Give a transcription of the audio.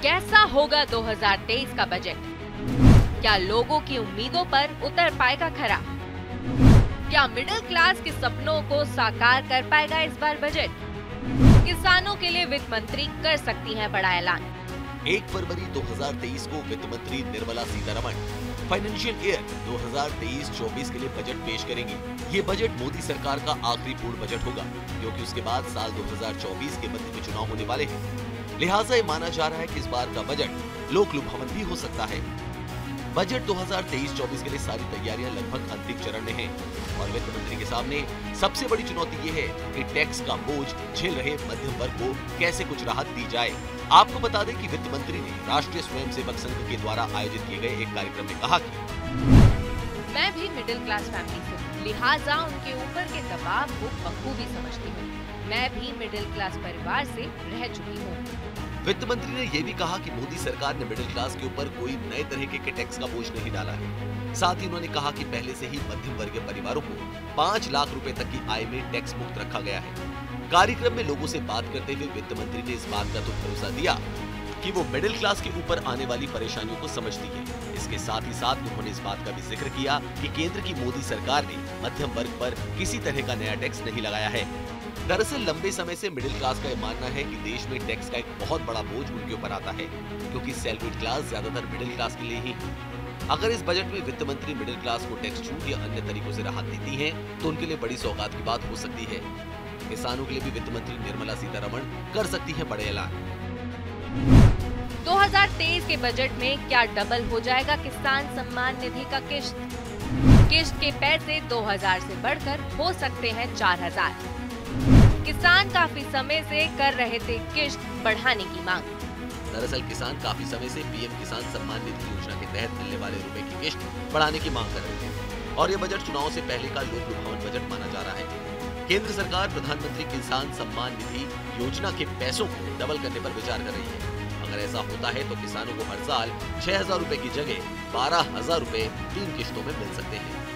कैसा होगा 2023 का बजट? क्या लोगों की उम्मीदों पर उतर पाएगा खरा? क्या मिडिल क्लास के सपनों को साकार कर पाएगा इस बार बजट? किसानों के लिए वित्त मंत्री कर सकती हैं बड़ा ऐलान। 1 फरवरी 2023 को वित्त मंत्री निर्मला सीतारमण फाइनेंशियल ईयर 2023-24 के लिए बजट पेश करेंगी। ये बजट मोदी सरकार का आखिरी पूर्ण बजट होगा, क्योंकि उसके बाद साल 2024 के मध्य में चुनाव होने वाले हैं। लिहाजा ये माना जा रहा है कि इस बार का बजट लोक लुभावन भी हो सकता है। बजट 2023-24 के लिए सारी तैयारियां लगभग अंतिम चरण में हैं और वित्त मंत्री के सामने सबसे बड़ी चुनौती ये है कि टैक्स का बोझ झेल रहे मध्यम वर्ग को कैसे कुछ राहत दी जाए। आपको बता दें कि वित्त मंत्री ने राष्ट्रीय स्वयंसेवक संघ के द्वारा आयोजित किए गए एक कार्यक्रम में कहा कि मैं भी मिडिल क्लास फैमिली से हूँ, लिहाजा उनके ऊपर के दबाव को बखूबी समझती हूँ। मैं भी मिडिल क्लास परिवार से रह चुकी हूँ। वित्त मंत्री ने यह भी कहा कि मोदी सरकार ने मिडिल क्लास के ऊपर कोई नए तरह के टैक्स का बोझ नहीं डाला है। साथ ही उन्होंने कहा कि पहले से ही मध्यम वर्गीय परिवारों को 5 लाख रुपए तक की आय में टैक्स मुक्त रखा गया है। कार्यक्रम में लोगों से बात करते हुए वित्त मंत्री ने इस बात का तो भरोसा दिया कि वो मिडिल क्लास के ऊपर आने वाली परेशानियों को समझती है। इसके साथ ही साथ उन्होंने इस बात का भी जिक्र किया कि केंद्र की मोदी सरकार ने मध्यम वर्ग पर किसी तरह का नया टैक्स नहीं लगाया है। दरअसल लंबे समय से मिडिल क्लास का यह मानना है कि देश में टैक्स का एक बहुत बड़ा बोझ उनके ऊपर आता है, क्योंकि सैलरीड क्लास ज्यादातर मिडिल क्लास के लिए ही है। अगर इस बजट में वित्त मंत्री मिडिल क्लास को टैक्स छूट या अन्य तरीकों से राहत देती हैं, तो उनके लिए बड़ी सौगात की बात हो सकती है। किसानों के लिए भी वित्त मंत्री निर्मला सीतारमण कर सकती है बड़े ऐलान। 2023 के बजट में क्या डबल हो जाएगा किसान सम्मान निधि का किश्त? किश्त के पैसे 2000 से बढ़कर हो सकते हैं 4000। किसान काफी समय से कर रहे थे किश्त बढ़ाने की मांग। दरअसल किसान काफी समय से पीएम किसान सम्मान निधि योजना के तहत मिलने वाले रुपए की किश्त बढ़ाने की मांग कर रहे थे और ये बजट चुनाव से पहले का लोक लुभावन बजट माना जा रहा है। केंद्र सरकार प्रधानमंत्री किसान सम्मान निधि योजना के पैसों को डबल करने पर विचार कर रही है। अगर ऐसा होता है तो किसानों को हर साल 6000 रुपए की जगह 12000 रुपए 3 किश्तों में मिल सकते हैं।